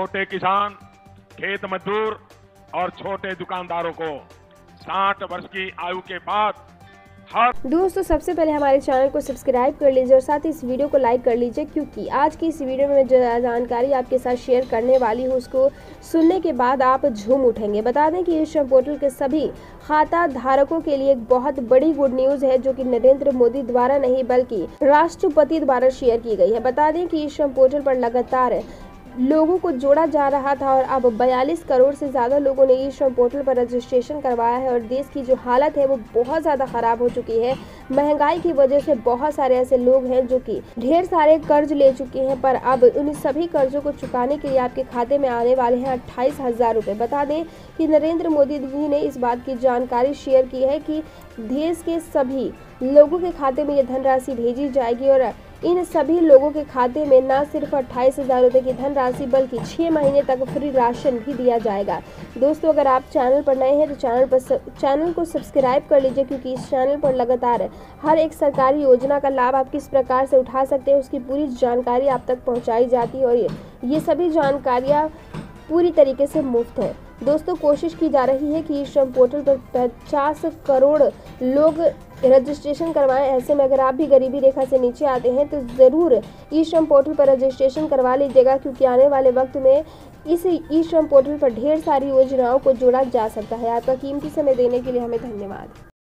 छोटे किसान, खेत मजदूर और छोटे दुकानदारों को 60 वर्ष की आयु के बाद दोस्तों सबसे पहले हमारे चैनल को सब्सक्राइब कर लीजिए और साथ ही इस वीडियो को लाइक कर लीजिए, क्योंकि आज की इस वीडियो में जो जानकारी आपके साथ शेयर करने वाली हूँ उसको सुनने के बाद आप झूम उठेंगे। बता दें कि ई श्रम पोर्टल के सभी खाता धारकों के लिए एक बहुत बड़ी गुड न्यूज़ है, जो कि नरेंद्र मोदी द्वारा नहीं बल्कि राष्ट्रपति द्वारा शेयर की गई है। बता दें कि ई श्रम पोर्टल पर लगातार लोगों को जोड़ा जा रहा था और अब 42 करोड़ से ज़्यादा लोगों ने ई श्रम पोर्टल पर रजिस्ट्रेशन करवाया है। और देश की जो हालत है वो बहुत ज़्यादा ख़राब हो चुकी है। महंगाई की वजह से बहुत सारे ऐसे लोग हैं जो कि ढेर सारे कर्ज ले चुके हैं, पर अब उन सभी कर्जों को चुकाने के लिए आपके खाते में आने वाले हैं 28,000 रुपये। बता दें कि नरेंद्र मोदी जी ने इस बात की जानकारी शेयर की है कि देश के सभी लोगों के खाते में ये धनराशि भेजी जाएगी और इन सभी लोगों के खाते में न सिर्फ 28,000 रुपये की धनराशि बल्कि 6 महीने तक फ्री राशन भी दिया जाएगा। दोस्तों अगर आप चैनल पर नए हैं तो चैनल को सब्सक्राइब कर लीजिए, क्योंकि इस चैनल पर लगातार हर एक सरकारी योजना का लाभ आप किस प्रकार से उठा सकते हैं उसकी पूरी जानकारी आप तक पहुँचाई जाती है और ये सभी जानकारियाँ पूरी तरीके से मुफ्त है। दोस्तों कोशिश की जा रही है कि ई श्रम पोर्टल पर 50 करोड़ लोग रजिस्ट्रेशन करवाएं। ऐसे में अगर आप भी गरीबी रेखा से नीचे आते हैं तो ज़रूर ई श्रम पोर्टल पर रजिस्ट्रेशन करवा लीजिएगा, क्योंकि आने वाले वक्त में इस ई श्रम पोर्टल पर ढेर सारी योजनाओं को जोड़ा जा सकता है। आपका कीमती समय देने के लिए हमें धन्यवाद।